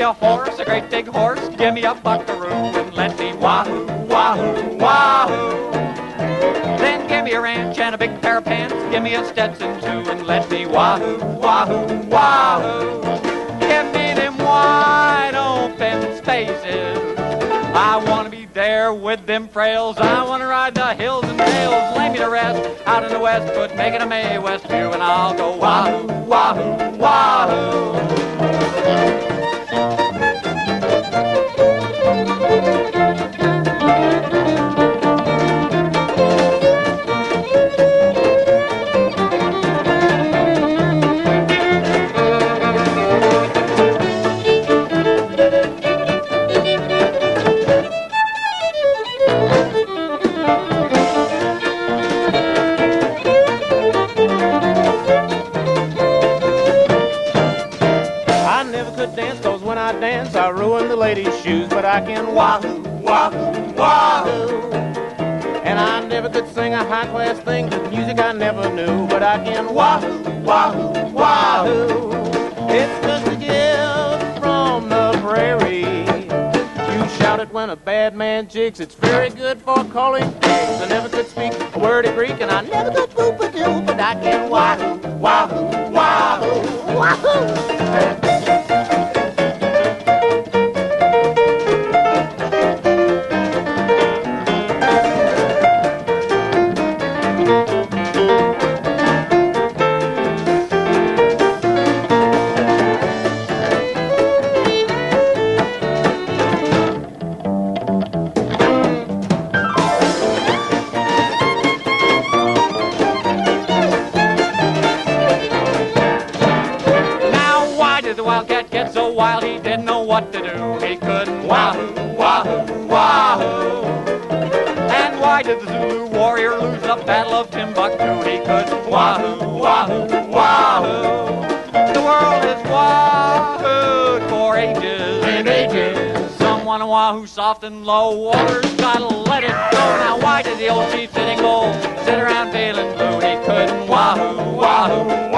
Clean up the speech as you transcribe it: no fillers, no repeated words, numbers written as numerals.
a horse, a great big horse. Give me a buckaroo and let me wahoo, wahoo, wahoo. Then give me a ranch and a big pair of pants. Give me a Stetson too and let me wahoo, wahoo, wahoo. Give me them wide open spaces. I want to be there with them frails. I want to ride the hills and dales. Lay me to rest out in the west, but make it a May West view, and I'll go wahoo, wahoo, wahoo. I ruin the ladies' shoes, but I can wahoo, wahoo, wahoo. And I never could sing a high-class thing to music I never knew, but I can wahoo, wahoo, wahoo. It's just a gift from the prairie. You shout it when a bad man jigs. It's very good for calling pigs. I never could speak a word of Greek, and I never could whoop a doo, but I can wahoo, wahoo, wahoo, wahoo. What to do, he couldn't wahoo, wahoo, wahoo. And why did the Zulu warrior lose the battle of Timbuktu? He couldn't wahoo, wahoo, wahoo. The world is wahooed for ages and ages. Some want to wahoo soft and low, others gotta let it go. Now why did the old chief sitting bull sit around feeling blue? He couldn't wahoo, wahoo, wahoo.